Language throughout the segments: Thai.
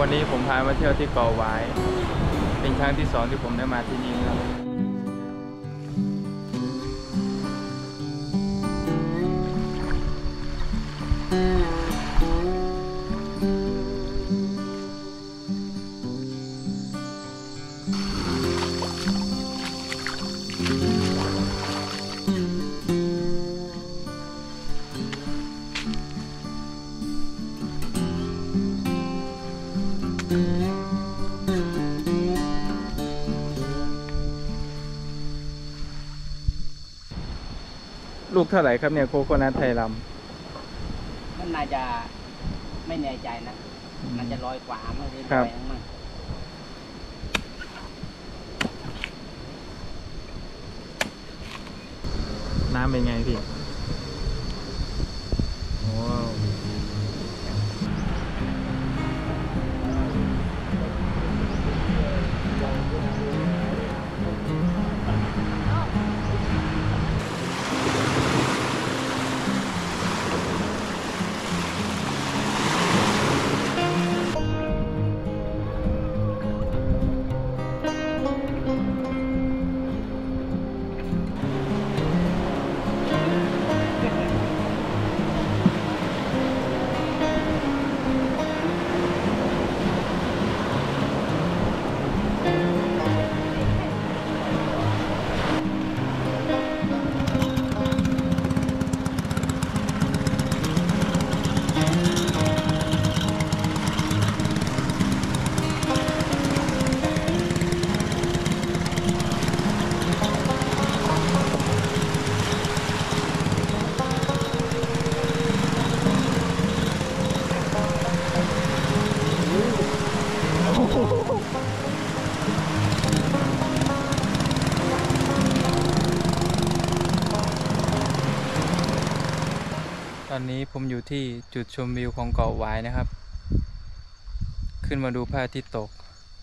วันนี้ผมพามาเที่ยวที่เกาะหวายเป็นครั้งที่2ที่ผมได้มาที่นี่ครับลูกเท่าไหร่ครับเนี่ยโคโคนัทไทยลำมันน่าจะไม่แน่ใจนะมันจะ100 กว่าไม่ได้100มั้งน้ำเป็นไงพี่โอ้ตอนนี้ผมอยู่ที่จุดชมวิวของเกาะหวายนะครับขึ้นมาดูพระอาทิตย์ตก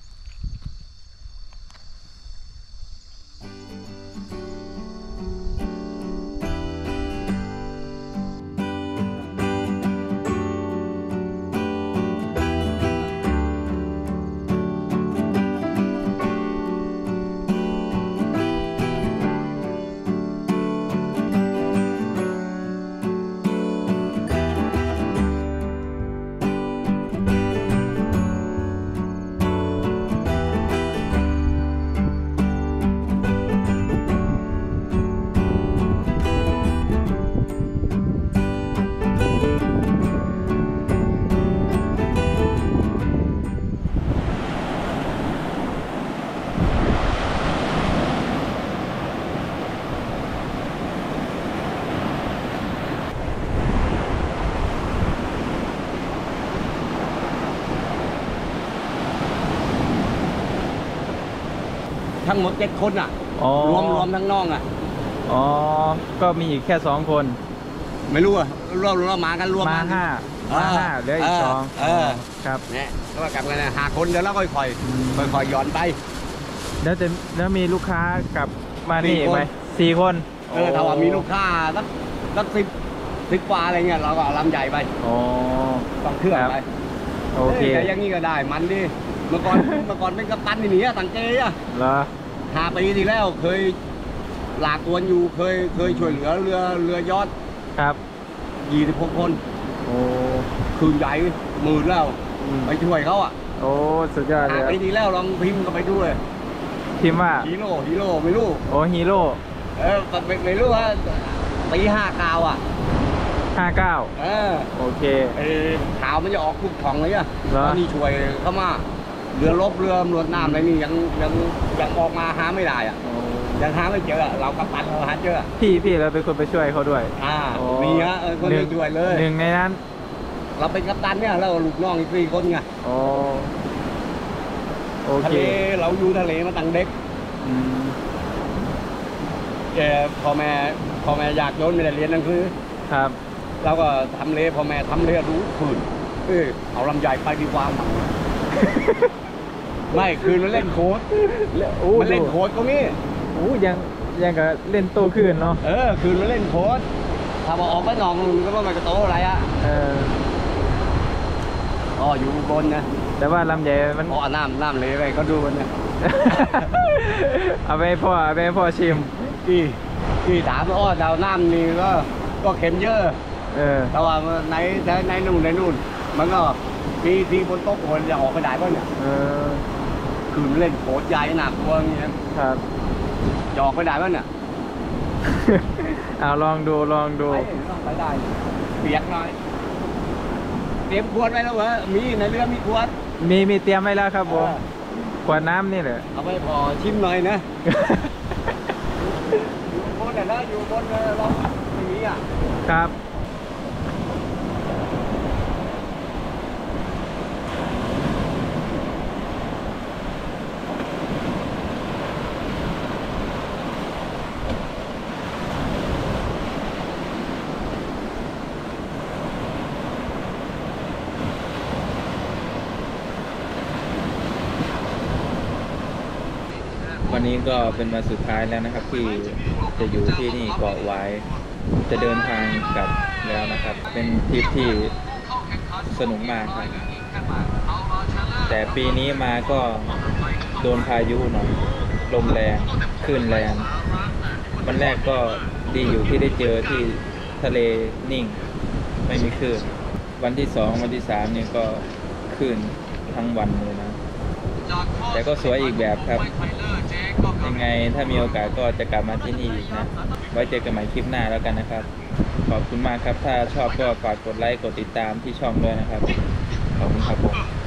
ทั้งหมด7 คนอ่ะรวมทั้งน้องอ่ะอ๋อก็มีอีกแค่2 คนไม่รู้อ่ะรวมมากันรวมมา5เหลืออีก2ครับเนี่ยก็กลับกันนะ5 คนเดี๋ยวเราค่อยย้อนไปแล้วมีลูกค้ากลับมานี่ไหม4 คนถ้าว่ามีลูกค้าสัก10 กว่าอะไรเงี้ยเราก็ลำใหญ่ไปต้องเครื่องไปโอเคอย่างนี้ก็ได้มันดิเมื่อก่อนเป็นกัปตันนี่ตังเกย์อะเหรอ 5 ปีที่แล้วเคยหลากวนอยู่เคยช่วยเหลือเรือยอดครับ 26 คนโอ้คืนใหญ่10,000แล้วไปช่วยเขาอ่ะโอ้สุดยอดเลย 5 ปีที่แล้วลองพิมพ์กันไปด้วยพิมพ์ว่าฮีโร่ไม่รู้โอ้ฮีโร่ไม่รู้ว่าปี59อ่ะ 59โอเคขาวมันจะออกทุกของเลยอ่ะตอนนี้ช่วยเข้ามาเรือรบเรือตำรวจน้ำอะไรนี่ยังออกมาหาไม่ได้อ่ะยังหาไม่เจอเรากัปตันเราหาเจอพี่เราเป็นคนไปช่วยเขาด้วยมีฮะคนไปช่วยเลย 1 ในนั้นเราเป็นกัปตันเนี่ยเราลูกน้องอีก4 คนไงโอเคเราอยู่ทะเลมาตั้งเด็กพ่อแม่อยากโยนไม่ได้เรียนหนังสือครับเราก็ทำเลพ่อแม่ทำเลรู้คืนเอาลำใหญ่ไปดีกว่าไม่คืนมันเล่นโค้ดมันเล่นโค้ดก็มียังก็เล่นโตคืนเนาะคืนมันเล่นโค้ดถ้าบอกออกไปนองก็ว่ามันจะโตอะไรอ่ะอยู่บนนะแต่ว่าลำไยมันเพราะน้ำเลยไปเขาดูกันเนี่ยเอาไปให้พ่อชิมที่ถามว่าอ้อดาวน้ำนี่ก็เค็มเยอะ แต่ว่าในนู่นมันก็มีทีบนโต๊ะคนจะออกไปได้ป่ะเนี่ยคือมันเล่นโผล่ใหญ่หนักตัวอย่างเงี้ยครับจะออกไปได้ป่ะเนี่ยเอาลองดูต้องไปได้เปียกหน่อยเตรียมขวดไว้แล้วเหรอมีในเรือมีขวดมีเตรียมไว้แล้วครับผมขวดน้ำนี่แหละเอาไปพอชิมหน่อยนะอยู่บนนะอยู่บนเราอย่างนี้อ่ะครับวันนี้ก็เป็นวันสุดท้ายแล้วนะครับที่จะอยู่ที่นี่เกาะไว้จะเดินทางกลับแล้วนะครับ เป็นทริปที่สนุกมากครับแต่ปีนี้มาก็โดนพายุหน่อยลมแรงคลื่นแรงวันแรกก็ดีอยู่ที่ได้เจอที่ทะเลนิ่งไม่มีคลื่นวันที่2วันที่3เนี่ยก็คลื่นทั้งวันเลยนะแต่ก็สวยอีกแบบครับยังไงถ้ามีโอกาสก็จะกลับมาที่นี่อีกนะไว้เจอกันใหม่คลิปหน้าแล้วกันนะครับขอบคุณมากครับถ้าชอบก็ฝากกดไลค์กดติดตามที่ช่องด้วยนะครับขอบคุณครับผม